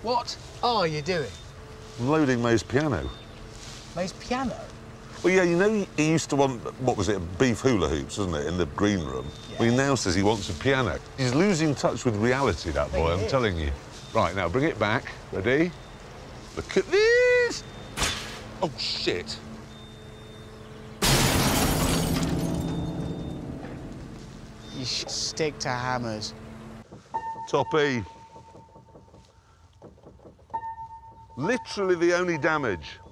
What are you doing? I'm loading May's piano. May's piano? Well, yeah, you know, he used to want, what was it, beef hula hoops, wasn't it, in the green room? Yeah. Well, he now says he wants a piano. He's losing touch with reality, that boy, I'm telling you. Right, now, bring it back. Ready? Look at this! Oh, shit. You should stick to hammers. Toppy. Literally the only damage.